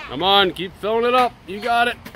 Come on, keep filling it up. You got it.